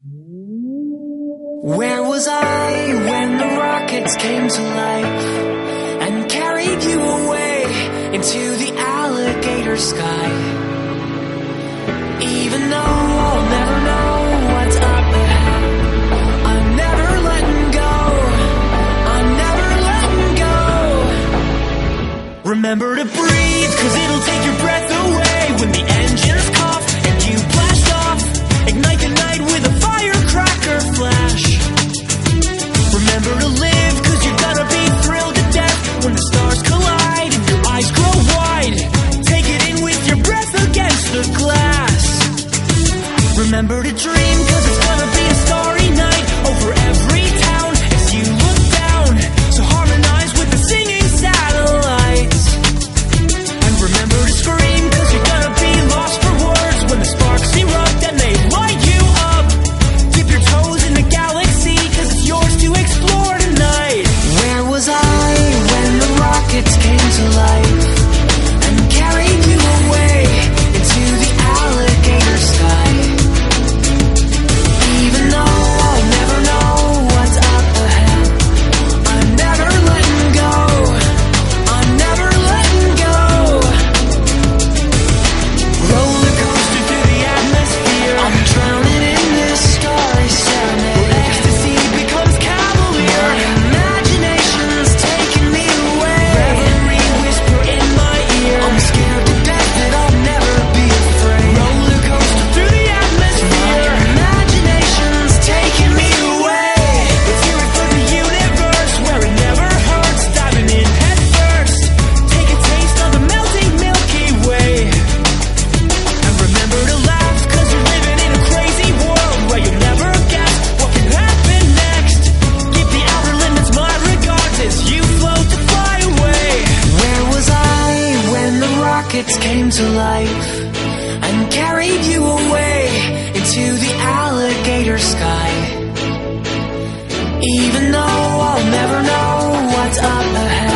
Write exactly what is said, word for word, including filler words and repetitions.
Where was I when the rockets came to life and carried you away into the alligator sky? Even though I'll never know what's up ahead, I'm never letting go, I'm never letting go. Remember to breathe, cause it'll take your breath away when the engines cough and you blast off. Ignite the night with a firecracker flash. Remember to live, cause you're gonna be thrilled to death when the stars collide and your eyes grow wide. Take it in with your breath against the glass. Remember to dream, cause it's gonna be a starry night over every town as you look down. So harmonize with the singing satellites. And remember to scream, cause you're gonna be lost for words when the sparks erupt and they light you up. Dip your toes in the galaxy, cause it's yours to explore tonight. Where was I when the rockets came to life and carried you away into the alligator sky? Even though I'll never know what's up ahead, I'm never letting go, I'm never letting go. Roller coaster through the atmosphere, I'm drowning in this starry serenade. Ecstasy becomes cavalier, my imagination's taking me away. Reverie whisper in my ear, I'm scared to death that I'll never be afraid. Roller coaster through the atmosphere, my imagination's taking me away. Let's hear it for the universe, where it never hurts, diving in head first. Take a taste of the melting Milky Way. And remember to laugh, cause you're living in a crazy world where you'll never guess what can happen next. Give the outer limits my regards as you float to fly away. Where was I when the rockets came to life and carried you away into the alligator sky? Even though I'll never know what's up ahead,